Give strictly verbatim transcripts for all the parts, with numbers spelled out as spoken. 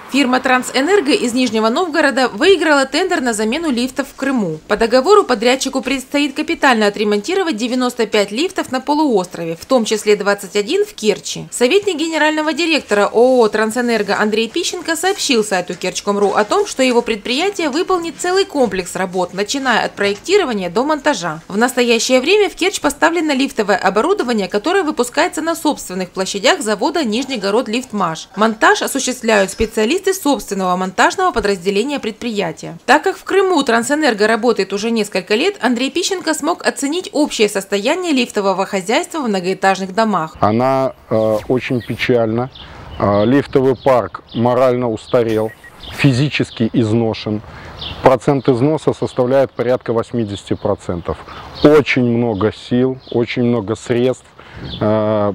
Фирма «Трансэнерго» из Нижнего Новгорода выиграла тендер на замену лифтов в Крыму. По договору подрядчику предстоит капитально отремонтировать девяносто пять лифтов на полуострове, в том числе двадцать один в Керчи. Советник генерального директора ООО «Трансэнерго» Андрей Пищенко сообщил сайту керчь точка ком точка ру о том, что его предприятие выполнит целый комплекс работ, начиная от проектирования до монтажа. В настоящее время в Керчь поставлено лифтовое оборудование, которое выпускается на собственных площадях завода «Нижнегород-Лифтмаш». Монтаж осуществляют специалисты собственного монтажного подразделения предприятия. Так как в Крыму «Трансэнерго» работает уже несколько лет, Андрей Пищенко смог оценить общее состояние лифтового хозяйства в многоэтажных домах. Она э, очень печальна. Э, лифтовый парк морально устарел, физически изношен. Процент износа составляет порядка восьмидесяти процентов. Очень много сил, очень много средств. Э,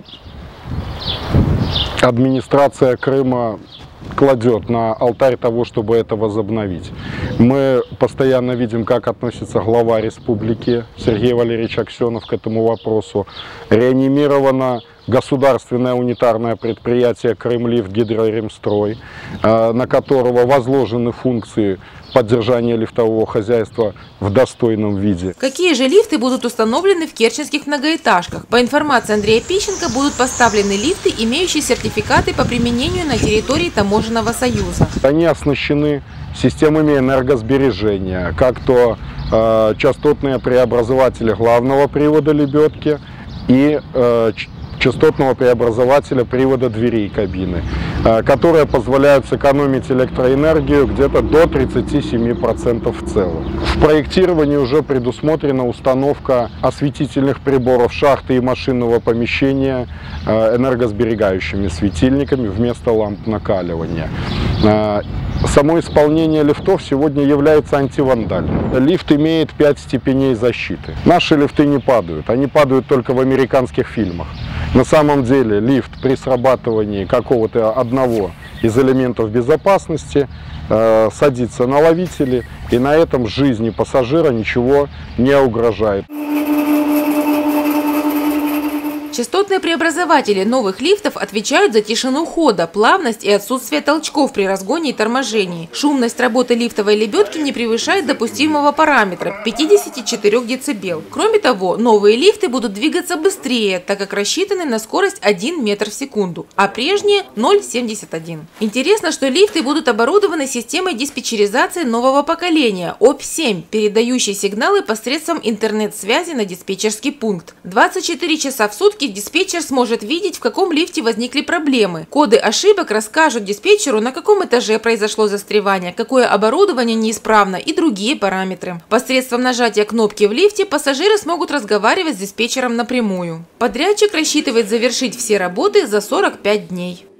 администрация Крыма кладет на алтарь того, чтобы это возобновить. Мы постоянно видим, как относится глава республики Сергей Валерьевич Аксенов к этому вопросу. Реанимировано государственное унитарное предприятие «Крымлифт-Гидроремстрой», на которого возложены функции поддержания лифтового хозяйства в достойном виде. Какие же лифты будут установлены в керченских многоэтажках? По информации Андрея Пищенко, будут поставлены лифты, имеющие сертификаты по применению на территории Таможенного союза. Они оснащены системами энергосбережения, как то э, частотные преобразователи главного привода лебедки и э, частотного преобразователя привода дверей кабины, которые позволяют сэкономить электроэнергию где-то до тридцати семи процентов в целом. В проектировании уже предусмотрена установка осветительных приборов шахты и машинного помещения энергосберегающими светильниками вместо ламп накаливания. Само исполнение лифтов сегодня является антивандальным. Лифт имеет пять степеней защиты. Наши лифты не падают, они падают только в американских фильмах. На самом деле лифт при срабатывании какого-то одного из элементов безопасности э, садится на ловители, и на этом жизни пассажира ничего не угрожает. Частотные преобразователи новых лифтов отвечают за тишину хода, плавность и отсутствие толчков при разгоне и торможении. Шумность работы лифтовой лебедки не превышает допустимого параметра – пятидесяти четырёх децибел. Кроме того, новые лифты будут двигаться быстрее, так как рассчитаны на скорость один метр в секунду, а прежние – ноль целых семьдесят один сотых. Интересно, что лифты будут оборудованы системой диспетчеризации нового поколения – о пэ семь, передающей сигналы посредством интернет-связи на диспетчерский пункт. двадцать четыре часа в сутки диспетчер сможет видеть, в каком лифте возникли проблемы. Коды ошибок расскажут диспетчеру, на каком этаже произошло застревание, какое оборудование неисправно и другие параметры. Посредством нажатия кнопки в лифте пассажиры смогут разговаривать с диспетчером напрямую. Подрядчик рассчитывает завершить все работы за сорок пять дней.